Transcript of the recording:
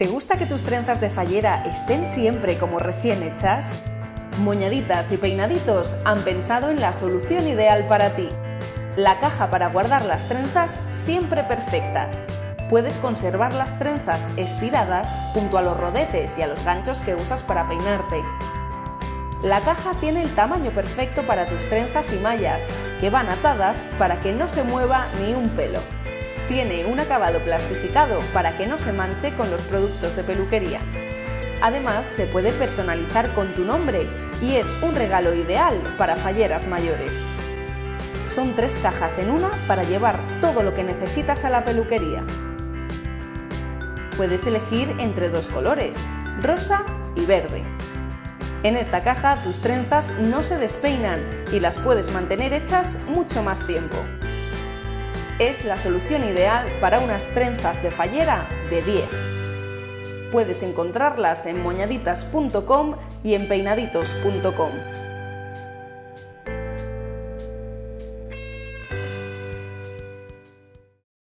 ¿Te gusta que tus trenzas de fallera estén siempre como recién hechas? Moñaditas y Peinaditos han pensado en la solución ideal para ti. La caja para guardar las trenzas siempre perfectas. Puedes conservar las trenzas estiradas junto a los rodetes y a los ganchos que usas para peinarte. La caja tiene el tamaño perfecto para tus trenzas y mallas, que van atadas para que no se mueva ni un pelo. Tiene un acabado plastificado para que no se manche con los productos de peluquería. Además, se puede personalizar con tu nombre y es un regalo ideal para falleras mayores. Son 3 cajas en una para llevar todo lo que necesitas a la peluquería. Puedes elegir entre 2 colores, rosa y verde. En esta caja tus trenzas no se despeinan y las puedes mantener hechas mucho más tiempo. Es la solución ideal para unas trenzas de fallera de 10. Puedes encontrarlas en moñaditas.com y en peinaditos.com.